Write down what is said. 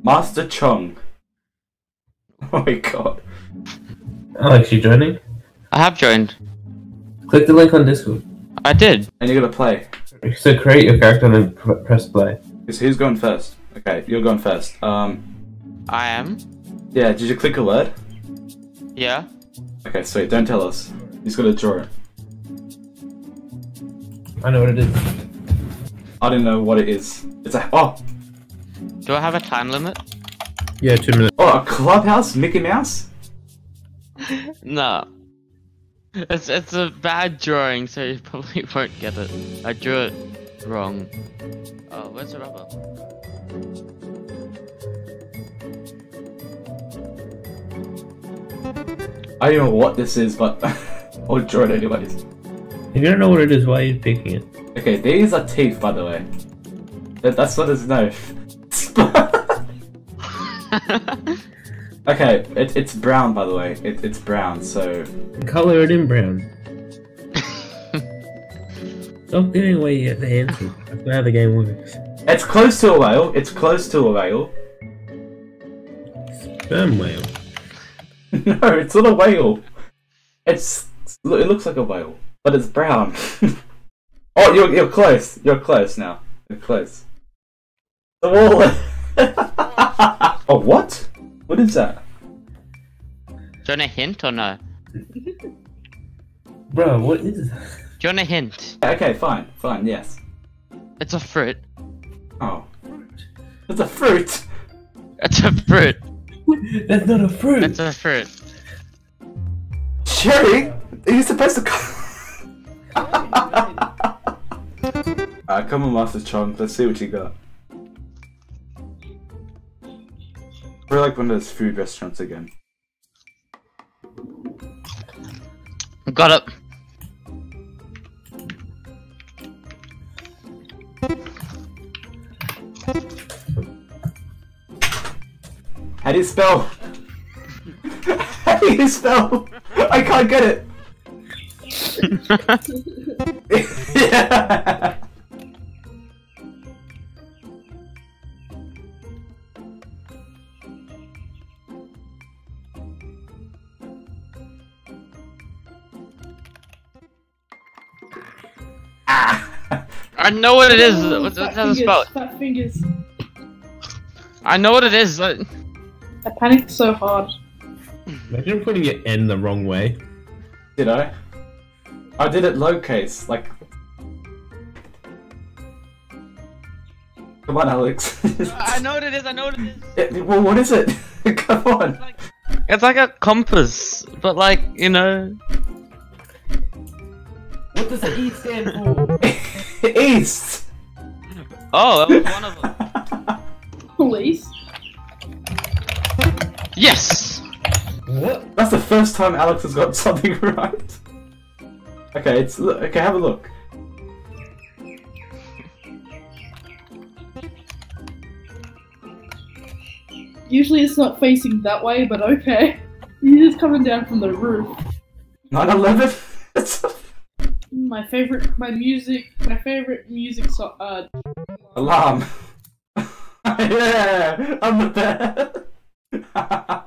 Master Chong. Oh my god. Alex, you joining? I have joined. Click the link on Discord. I did. And you're gonna play. So create your character and then press play. So who's going first? Okay, you're going first. I am. Yeah, did you click alert? Yeah. Okay, sweet, don't tell us. He's gotta draw it. I know what it is. I don't know what it is. It's a- oh! Do I have a time limit? Yeah, 2 minutes. Oh, a clubhouse? Mickey Mouse? No. It's a bad drawing, so you probably won't get it. I drew it wrong. Oh, where's the rubber? I don't know what this is, but I'll draw it anyways. If you don't know what it is, why are you picking it? Okay, these are teeth, by the way. That's what his nose. Okay, it's brown, by the way. It's brown, so... Color it in brown. Stop giving away the answer. That's not how the game works. It's close to a whale. It's close to a whale. Sperm whale. No, it's not a whale. It looks like a whale, but it's brown. Oh, you're close. You're close now. You're close. The wall. Oh, what? What is that? Do you want a hint or no? Bro, what is that? Do you want a hint? Okay, fine, yes. It's a fruit. Oh, it's a fruit. It's a fruit. That's not a fruit! It's a fruit. Cherry, are you supposed to? Come on, Master Chong. Let's see what you got. We're like one of those food restaurants again. Got it. How do you spell? How do you spell? I can't get it. Yeah. I know what it is. What's how to spell it? Fat fingers. I know what it is. Like... I panicked so hard. Imagine putting it N the wrong way. Did I? I did it lowercase, like... Come on, Alex. I know what it is. I know what it is. Well, what is it? Come on. It's like a compass, but like, you know. What does the E stand for? East! Oh, that was one of them. Police. Yes! What? That's the first time Alex has got something right. Okay, okay, have a look. Usually it's not facing that way, but okay. You're just coming down from the roof. 9/11? My favorite music song, Alarm. Yeah, I'm the best.